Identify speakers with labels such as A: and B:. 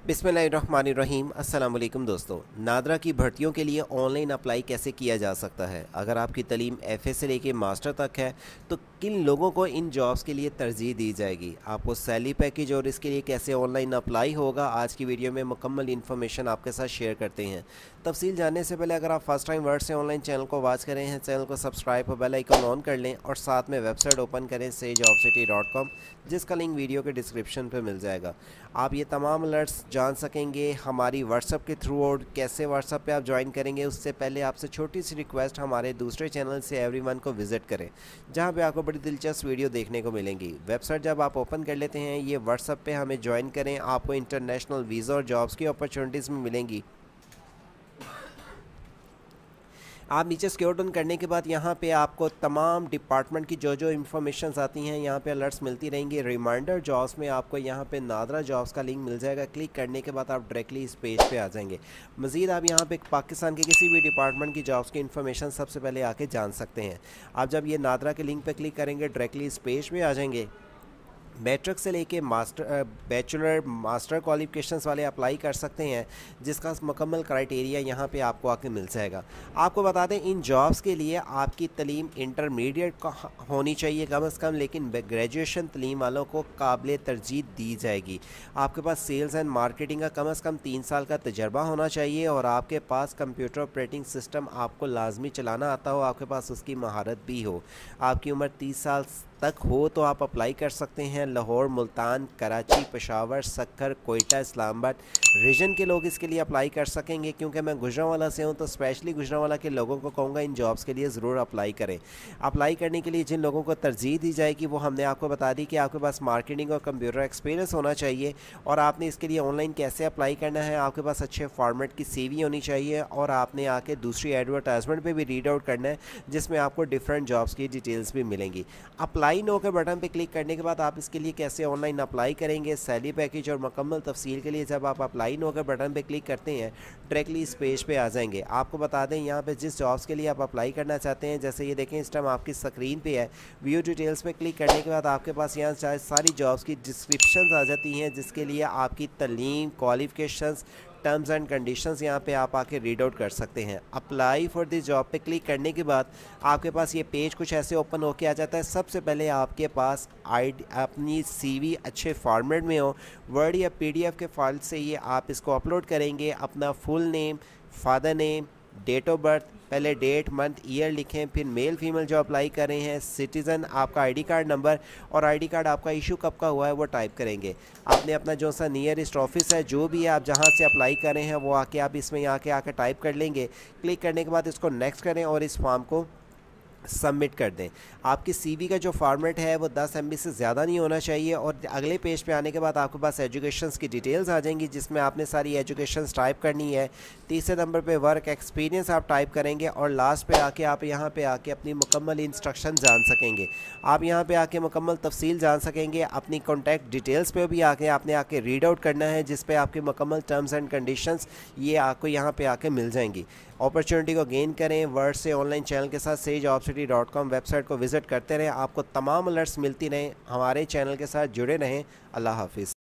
A: बिस्मिल्लाहिर्रहमानिर्रहीम। अस्सलाम वालेकुम दोस्तों। नादरा की भर्तियों के लिए ऑनलाइन अप्लाई कैसे किया जा सकता है? अगर आपकी तालीम एफ़ए से लेके मास्टर तक है तो किन लोगों को इन जॉब्स के लिए तरजीह दी जाएगी, आपको सैलरी पैकेज और इसके लिए कैसे ऑनलाइन अप्लाई होगा, आज की वीडियो में मुकम्मल इन्फॉर्मेशन आपके साथ शेयर करते हैं। तफसील जानने से पहले अगर आप फर्स्ट टाइम वर्ड से ऑनलाइन चैनल को वॉच करें हैं, चैनल को सब्सक्राइब और बेल आइकन ऑन कर लें और साथ में वेबसाइट ओपन करें sajobcity.com, जिसका लिंक वीडियो के डिस्क्रिप्शन पर मिल जाएगा। आप ये तमाम अलर्ट्स जान सकेंगे हमारी व्हाट्सअप के थ्रू। और कैसे व्हाट्सअप पे आप ज्वाइन करेंगे, उससे पहले आपसे छोटी सी रिक्वेस्ट, हमारे दूसरे चैनल से एवरीवन को विज़िट करें, जहां पे आपको बड़ी दिलचस्प वीडियो देखने को मिलेंगी। वेबसाइट जब आप ओपन कर लेते हैं, ये व्हाट्सअप पे हमें ज्वाइन करें, आपको इंटरनेशनल वीज़ा और जॉब्स की अपॉर्चुनिटीज़ भी मिलेंगी। आप नीचे स्क्रॉल डाउन करने के बाद यहाँ पे आपको तमाम डिपार्टमेंट की जो इन्फॉर्मेशंस आती हैं, यहाँ पे अलर्ट्स मिलती रहेंगी। रिमाइंडर जॉब्स में आपको यहाँ पे नादरा जॉब्स का लिंक मिल जाएगा। क्लिक करने के बाद आप डायरेक्टली इस पेज पे आ जाएंगे। मज़ीद आप यहाँ पे पाकिस्तान के किसी भी डिपार्टमेंट की जॉब्स की इन्फॉर्मेशन सबसे पहले आके जान सकते हैं। आप जब ये नादरा के लिंक पर क्लिक करेंगे, डायरेक्टली इस पेज पर आ जाएंगे। मैट्रिक से लेके बैचलर मास्टर क्वालिफिकेशंस वाले अप्लाई कर सकते हैं, जिसका मुकम्मल क्राइटेरिया यहाँ पे आपको आके मिल जाएगा। आपको बता दें, इन जॉब्स के लिए आपकी तलीम इंटरमीडिएट होनी चाहिए कम से कम, लेकिन ग्रेजुएशन तलीम वालों को काबिल तरजीह दी जाएगी। आपके पास सेल्स एंड मार्केटिंग का कम से कम 3 साल का तजर्बा होना चाहिए और आपके पास कंप्यूटर ऑपरेटिंग सिस्टम आपको लाजमी चलाना आता हो, आपके पास उसकी महारत भी हो। आपकी उम्र 30 साल तक हो तो आप अप्लाई कर सकते हैं। लाहौर, मुल्तान, कराची, पेशावर, सक्कर, कोयटा, इस्लामाबाद रीजन के लोग इसके लिए अप्लाई कर सकेंगे। क्योंकि मैं गुजरांवाला से हूं तो स्पेशली गुजरांवाला के लोगों को कहूँगा इन जॉब्स के लिए ज़रूर अप्लाई करें। अप्लाई करने के लिए जिन लोगों को तरजीह दी जाएगी वो हमने आपको बता दी कि आपके पास मार्केटिंग और कंप्यूटर एक्सपीरियंस होना चाहिए। और आपने इसके लिए ऑनलाइन कैसे अप्लाई करना है, आपके पास अच्छे फॉर्मेट की CV होनी चाहिए और आपने आके दूसरी एडवर्टाइजमेंट पर भी रीड आउट करना है, जिसमें आपको डिफरेंट जॉब्स की डिटेल्स भी मिलेंगी। अप्लाई नो के बटन पे क्लिक करने के बाद आप इसके लिए कैसे ऑनलाइन अप्लाई करेंगे, सैलरी पैकेज और मुकम्मल तफसील के लिए जब आप अप्लाई नो के बटन पे क्लिक करते हैं, डायरेक्टली इस पेज पे आ जाएंगे। आपको बता दें, यहाँ पे जिस जॉब्स के लिए आप अप्लाई करना चाहते हैं, जैसे ये देखें इस टाइम आपकी स्क्रीन पे है, व्यू डिटेल्स पे क्लिक करने के बाद आपके पास यहाँ सारी जॉब्स की डिस्क्रिप्शन आ जाती हैं, जिसके लिए आपकी तलीम, क्वालिफिकेशंस, टर्म्स एंड कंडीशंस यहाँ पे आप आके रीड आउट कर सकते हैं। अप्लाई फॉर दिस जॉब पे क्लिक करने के बाद आपके पास ये पेज कुछ ऐसे ओपन होके आ जाता है। सबसे पहले आपके पास अपनी CV अच्छे फॉर्मेट में हो, वर्ड या PDF के फाइल से ये आप इसको अपलोड करेंगे। अपना full name, father name, date of birth, पहले डेट, मंथ, ईयर लिखें, फिर मेल फीमेल जो अप्लाई कर रहे हैं, सिटीज़न, आपका ID कार्ड नंबर और ID कार्ड आपका इशू कब का हुआ है वो टाइप करेंगे। आपने अपना जो सा नियरेस्ट ऑफिस है, जो भी है आप जहां से अप्लाई कर रहे हैं, वो आके आप इसमें आके टाइप कर लेंगे। क्लिक करने के बाद इसको नेक्स्ट करें और इस फॉर्म को सबमिट कर दें। आपकी CV का जो फॉर्मेट है वो 10 MB से ज़्यादा नहीं होना चाहिए। और अगले पेज पे आने के बाद आपके पास एजुकेशंस की डिटेल्स आ जाएंगी, जिसमें आपने सारी एजुकेशंस टाइप करनी है। तीसरे नंबर पे वर्क एक्सपीरियंस आप टाइप करेंगे और लास्ट पे आके आप यहाँ पे आके अपनी मुकम्मल इंस्ट्रक्शन जान सकेंगे। आप यहाँ पे आके मुकम्मल तफसील जान सकेंगे। अपनी कॉन्टैक्ट डिटेल्स पे भी आके आपने आके रीड आउट करना है, जिस पे आपकी मुकम्मल टर्म्स एंड कंडीशंस ये आपको यहाँ पे आके मिल जाएंगी। अपॉर्चुनिटी को गेन करें। वर्ड से ऑनलाइन चैनल के साथ sajobcity.com वेबसाइट को विज़िट करते रहें। आपको तमाम अलर्ट्स मिलती रहें। हमारे चैनल के साथ जुड़े रहें। अल्लाह हाफिज़।